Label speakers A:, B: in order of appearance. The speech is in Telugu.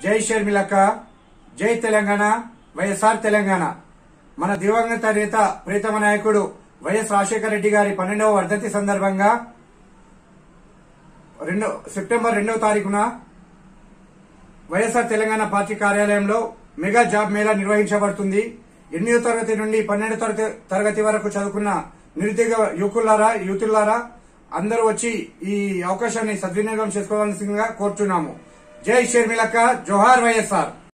A: జై షర్మిలక్క, జై తెలంగాణ, వైఎస్ఆర్ తెలంగాణ. మన దివంగత నేత ప్రీతమ నాయకుడు వైఎస్ రాజశేఖర రెడ్డి గారి 12వ వర్ధంతి సందర్భంగా సెప్టెంబర్ 2వ తారీఖున వైఎస్ఆర్ తెలంగాణ పార్టీ కార్యాలయంలో మెగా జాబ్ మేళా నిర్వహించబడుతుంది. 8వ తరగతి నుండి 12వ తరగతి వరకు చదువుకున్న నిరుద్యోగ యువతులారా అందరూ వచ్చి ఈ అవకాశాన్ని సద్వినియోగం చేసుకోవాల్సిందిగా కోరుతున్నాము. జై షర్మిలక్క, జోహార్ వైఎస్ఆర్.